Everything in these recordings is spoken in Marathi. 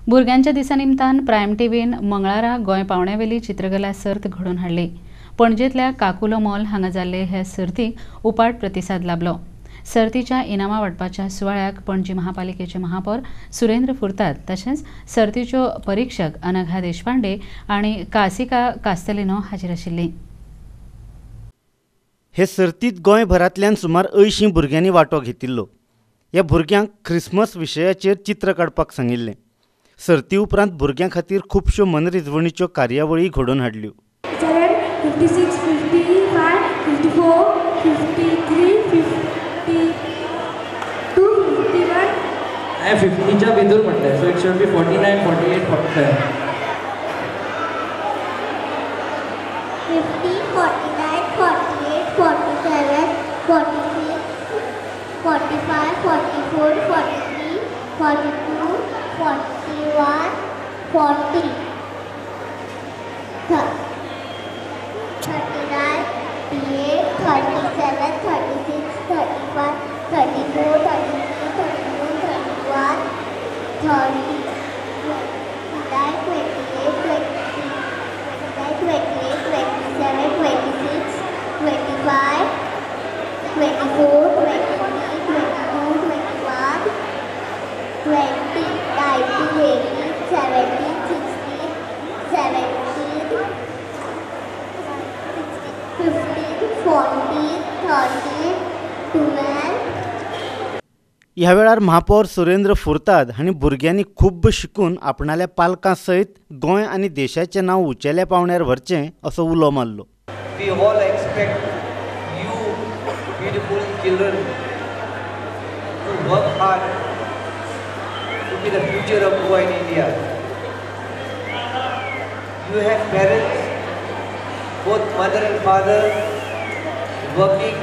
भुरग्यांच्या दिसा निमतान प्रायम टीव्हीन मंगळारा गोंय पावण्यावेली चित्रकला सर्त घडोवन हाडली। पणजेंतल्या काकुलो मॉल हांगा जाल्ले हे सर्तीक उपाट प्रतिसाद लाभलो। सर्तीच्या इनामां वांटपाच्या सुवाळ्याक पणजी महापालिकेचे महापौर सुरेंद्र फुर्ताद तशेंच सर्तीच्यो परीक्षक अनघा देशपांडे आनी कासिका कास्तेलिनो हाजीर आशिल्लीं। हे सर्तीत गोंयभरांतल्यान सुमार 80 भुरग्यांनी वांटो घेतिल्लो। ह्या भुरग्यांक क्रिसमस विशयाचेर चित्र काडपाक सांगिल्लें। सर्ती उपरांत भुरग्यां खातीर खुबश्यो मनरिजवणेच्यो कार्यावळी घडोवन हाडल्यो। 56, 55, 54, 53, 52, 51. I have 50च्या भितर म्हटलं, so it should be 49, 48, 45. 50, 49, 48, 47, 46, 45, 44, 43, 42, 41, 40. 39, 38, 37, 36, 35, 34, 33, 32, 31, 30, 29, 28, 29, 28, 27, 26, 25, 24, 23, 22, 21, 20, 19, 18, 17, 16, 17, 15, 14, 13, 12. ह्या वेळार महापौर सुरेंद्र फुर्ताद हांणी भुरग्यांनी खूब शिकून आपणाल्या पालकां सयत गोंय आनी देशाचें नांव उंचेल्या पावंड्यार व्हरचें असो उलो मारलो। We all expect you, beautiful children, to work hard to be the future of Goa in India. You have parents, both mother and father, working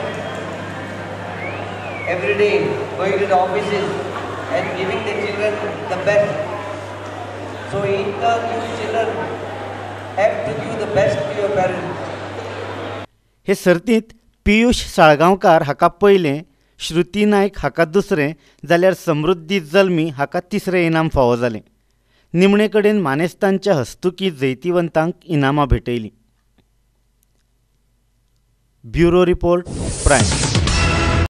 every day, going to the offices and giving the children the best. So in turn, you children have to give the best to your parents. हे सर्तींत पियुष साळगांवकार हाका पयलें, श्रुती नायक हाका दुसरें जाल्यार समृद्धी जल्मी हाका तिसरें इनाम फावो जालें। निमणे कडेन मानेस्तांच्या हस्तुकी जैतिवंतांक इनामां भेटयलीं। Bureau report, prime.